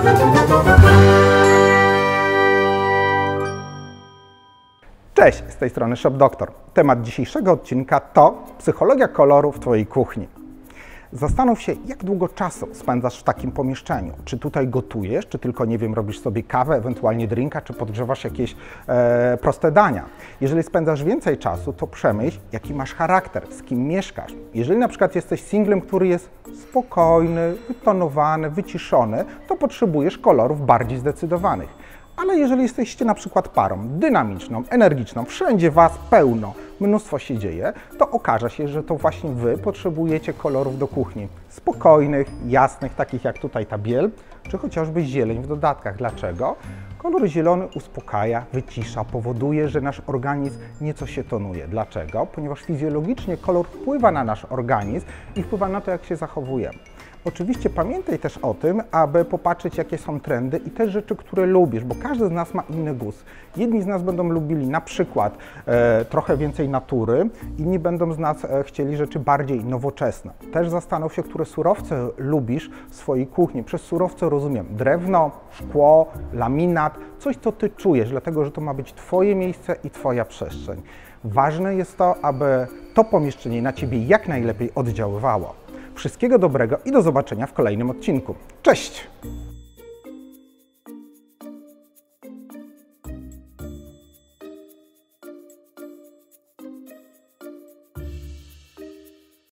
Cześć, z tej strony Shop Doktor. Temat dzisiejszego odcinka to psychologia koloru w Twojej kuchni. Zastanów się, jak długo czasu spędzasz w takim pomieszczeniu. Czy tutaj gotujesz, czy tylko, nie wiem, robisz sobie kawę, ewentualnie drinka, czy podgrzewasz jakieś proste dania. Jeżeli spędzasz więcej czasu, to przemyśl, jaki masz charakter, z kim mieszkasz. Jeżeli na przykład jesteś singlem, który jest spokojny, wytonowany, wyciszony, to potrzebujesz kolorów bardziej zdecydowanych. Ale jeżeli jesteście na przykład parą dynamiczną, energiczną, wszędzie Was pełno, mnóstwo się dzieje, to okaże się, że to właśnie Wy potrzebujecie kolorów do kuchni. Spokojnych, jasnych, takich jak tutaj ta biel, czy chociażby zieleń w dodatkach. Dlaczego? Kolor zielony uspokaja, wycisza, powoduje, że nasz organizm nieco się tonuje. Dlaczego? Ponieważ fizjologicznie kolor wpływa na nasz organizm i wpływa na to, jak się zachowujemy. Oczywiście pamiętaj też o tym, aby popatrzeć, jakie są trendy i te rzeczy, które lubisz, bo każdy z nas ma inny gust. Jedni z nas będą lubili na przykład trochę więcej natury, inni będą z nas chcieli rzeczy bardziej nowoczesne. Też zastanów się, które surowce lubisz w swojej kuchni. Przez surowce rozumiem drewno, szkło, laminat, coś, co Ty czujesz, dlatego że to ma być Twoje miejsce i Twoja przestrzeń. Ważne jest to, aby to pomieszczenie na Ciebie jak najlepiej oddziaływało. Wszystkiego dobrego i do zobaczenia w kolejnym odcinku. Cześć!